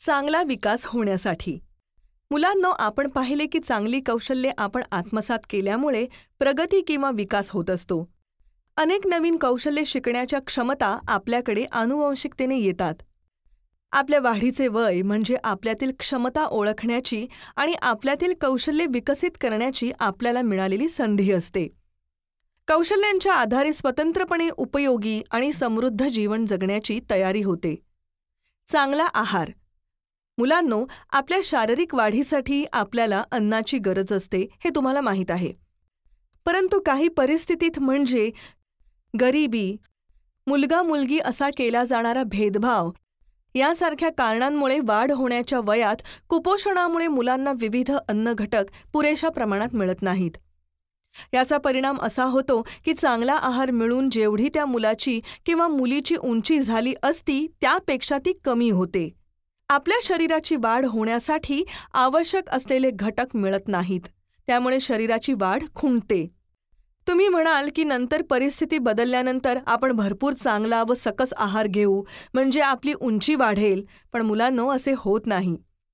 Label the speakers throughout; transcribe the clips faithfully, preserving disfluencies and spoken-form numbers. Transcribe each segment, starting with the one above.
Speaker 1: चांगला विकास होण्यासाठी मुलांनो, आपण पाहिले की चांगली कौशल्ये आपण आत्मसात केल्यामुळे प्रगती किंवा विकास होत असतो. अनेक नवीन कौशल्ये शिकण्याच्या क्षमता आपल्याकडे आनुवंशिकतेने येतात. आपल्या वाढीचे वय म्हणजे आपल्यातील क्षमता ओळखण्याची आणि आपल्यातील कौशल्ये विकसित करण्याची आपल्याला मिळालेली संधी असते. कौशल्यांच्या आधारे स्वतंत्रपणे उपयोगी आणि समृद्ध जीवन जगण्याची तयारी होते. चांगला आहार. मुलांनो, आपल्या शारीरिक वाढीसाठी आपल्याला अन्नाची गरज असते हे तुम्हाला माहीत आहे. परंतु काही परिस्थितीत म्हणजे गरिबी, मुलगा मुलगी असा केला जाणारा भेदभाव यासारख्या कारणांमुळे वाढ होण्याच्या वयात कुपोषणामुळे मुलांना विविध अन्न घटक पुरेशा प्रमाणात मिळत नाहीत. याचा परिणाम असा होतो की चांगला आहार मिळून जेवढी त्या मुलाची किंवा मुलीची उंची झाली असती त्यापेक्षा ती कमी होते. आपल्या शरीराची वाढ होण्यासाठी आवश्यक असलेले घटक मिळत नाहीत, त्यामुळे शरीराची वाढ खुंटते. तुम्ही म्हणाल की नंतर परिस्थिती बदलल्यानंतर आपण भरपूर चांगला व सकस आहार घेऊ म्हणजे आपली उंची वाढेल, पण मुलांनो, असे होत नाही.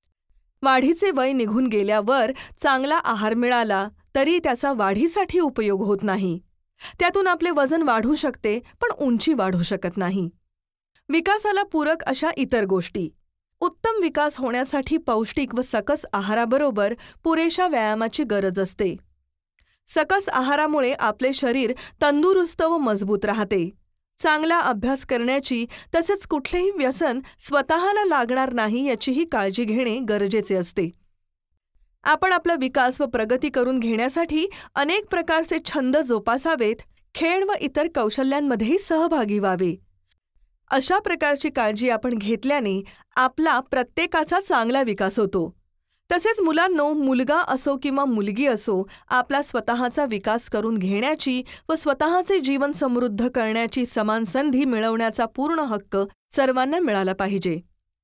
Speaker 1: वाढीचे वय निघून गेल्यावर चांगला आहार मिळाला तरी त्याचा वाढीसाठी उपयोग होत नाही. त्यातून आपले वजन वाढू शकते पण उंची वाढू शकत नाही. विकासाला पूरक अशा इतर गोष्टी. उत्तम विकास होण्यासाठी पौष्टिक व सकस आहाराबरोबर पुरेशा व्यायामाची गरज असते. सकस आहारामुळे आपले शरीर तंदुरुस्त व मजबूत राहते. चांगला अभ्यास करण्याची तसेच कुठलेही व्यसन स्वतःला लागणार नाही याचीही काळजी घेणे गरजेचे असते. आपण आपला विकास व प्रगती करून घेण्यासाठी अनेक प्रकारचे छंद जोपासावेत, खेळ व इतर कौशल्यांमध्येही सहभागी व्हावे. अशा प्रकारची काळजी आपण घेतल्याने आपला प्रत्येकाचा चांगला विकास होतो. तसेच मुलांनो, मुलगा असो किंवा मुलगी असो, आपला स्वतःचा विकास करून घेण्याची व स्वतःचे जीवन समृद्ध करण्याची समान संधी मिळवण्याचा पूर्ण हक्क सर्वांना मिळाला पाहिजे.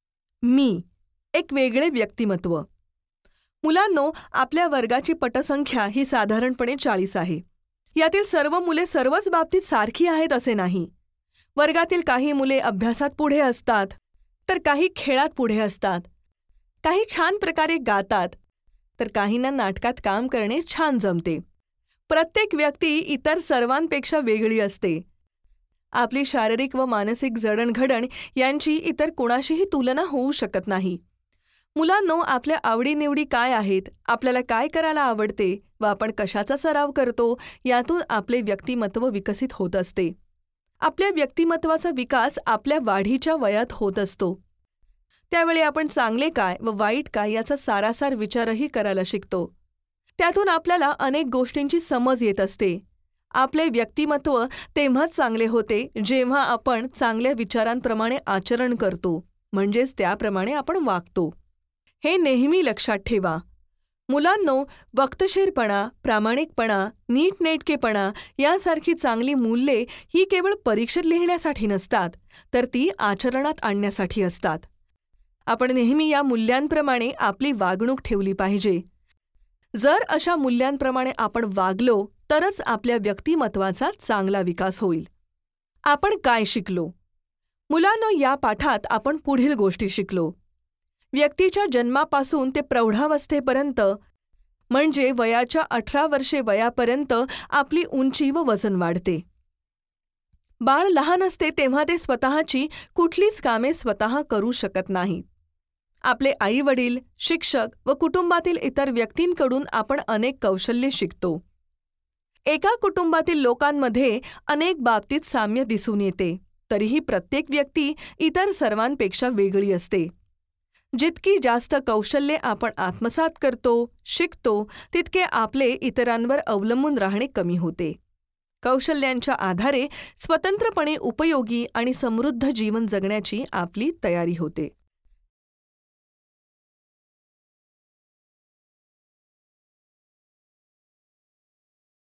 Speaker 1: मी एक वेगळे व्यक्तिमत्व. मुलांनो, आपल्या वर्गाची पटसंख्या ही साधारणपणे चाळीस आहे. यातील सर्व मुले सर्वच बाबतीत सारखी आहेत असे नाही. वर्गातील काही मुले अभ्यासात पुढे असतात, तर काही खेळात पुढे असतात. काही छान प्रकारे गातात, तर काहींना नाटकात काम करणे छान जमते. प्रत्येक व्यक्ती इतर सर्वांपेक्षा वेगळी असते. आपली शारीरिक व मानसिक जडणघडण यांची इतर कुणाशीही तुलना होऊ शकत नाही. मुलांनो, आपल्या आवडीनिवडी काय आहेत, आपल्याला काय करायला आवडते व आपण कशाचा सराव करतो यातून आपले व्यक्तिमत्व विकसित होत असते. आपल्या व्यक्तिमत्वाचा विकास आपल्या वाढीच्या वयात होत असतो. त्यावेळी आपण चांगले काय व वाईट काय याचा सारासार विचारही करायला शिकतो. त्यातून आपल्याला अनेक गोष्टींची समज येत असते. आपले व्यक्तिमत्व तेव्हाच चांगले होते जेव्हा आपण चांगल्या विचारांप्रमाणे आचरण करतो, म्हणजेच त्याप्रमाणे आपण वागतो. हे नेहमी लक्षात ठेवा. मुलांनो, वक्तशीरपणा, प्रामाणिकपणा, नीटनेटकेपणा यासारखी चांगली मूल्ये ही केवळ परीक्षेत लिहिण्यासाठी नसतात, तर ती आचरणात आणण्यासाठी असतात. आपण नेहमी या मूल्यांप्रमाणे आपली वागणूक ठेवली पाहिजे. जर अशा मूल्यांप्रमाणे आपण वागलो तरच आपल्या व्यक्तिमत्वाचा चांगला विकास होईल. आपण काय शिकलो? मुलांनो, या पाठात आपण पुढील गोष्टी शिकलो. व्यक्तीच्या जन्मापासून ते प्रौढावस्थेपर्यंत म्हणजे वयाच्या अठरा वर्षे वयापर्यंत आपली उंची व वजन वाढते. बाळ लहान असते तेव्हा ते स्वतःची कुठलीच कामे स्वतः करू शकत नाही. आपले आई-वडील, शिक्षक व कुटुंबातील इतर व्यक्तींकडून आपण अनेक कौशल्ये शिकतो. एका कुटुंबातील लोकांमध्ये अनेक बाबतीत साम्य दिसून येते, तरीही प्रत्येक व्यक्ती इतर सर्वांपेक्षा वेगळी असते. जितकी जास्त कौशल्ये आपण आत्मसात करतो, शिकतो, तितके आपले इतरांवर अवलंबून राहणे कमी होते. कौशल्यांच्या आधारे स्वतंत्रपणे उपयोगी आणि समृद्ध जीवन जगण्याची आपली तयारी होते.